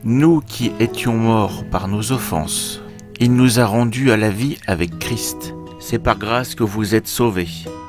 Nous qui étions morts par nos offenses, il nous a rendus à la vie avec Christ. C'est par grâce que vous êtes sauvés.